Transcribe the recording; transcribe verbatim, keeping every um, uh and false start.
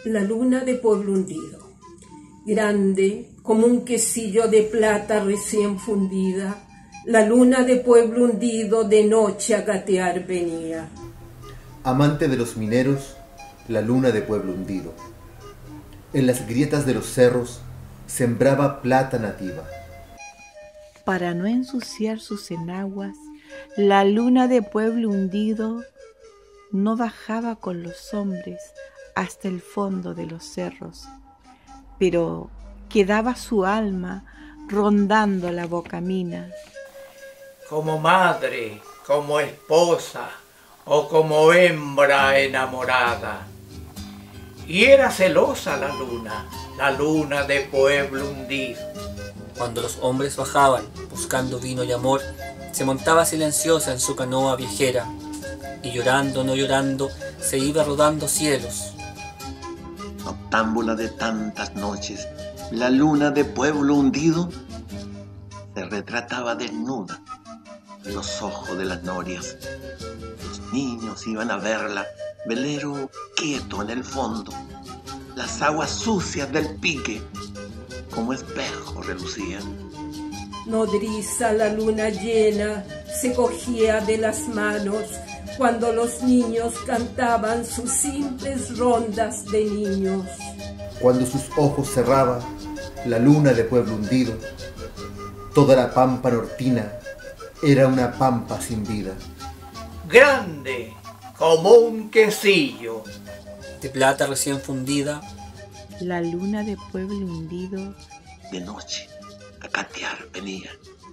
La luna de pueblo hundido, grande como un quesillo de plata recién fundida, la luna de pueblo hundido de noche a gatear venía. Amante de los mineros, la luna de pueblo hundido, en las grietas de los cerros sembraba plata nativa. Para no ensuciar sus enaguas, la luna de pueblo hundido no bajaba con los hombres hasta el fondo de los cerros, pero quedaba su alma rondando la bocamina. Como madre, como esposa o como hembra enamorada. Y era celosa la luna, la luna de pueblo hundido. Cuando los hombres bajaban buscando vino y amor, se montaba silenciosa en su canoa viajera, y llorando, no llorando, se iba rodando cielos. Noctámbula de tantas noches, la luna de pueblo hundido se retrataba desnuda en los ojos de las norias. Los niños iban a verla, velero quieto en el fondo. Las aguas sucias del pique como espejo relucían. Nodriza la luna llena se cogía de las manos cuando los niños cantaban sus simples rondas de niños. Cuando sus ojos cerraba la luna de pueblo hundido, toda la pampa nortina era una pampa sin vida. Grande como un quesillo de plata recién fundida, la luna de pueblo hundido de noche a gatear venía.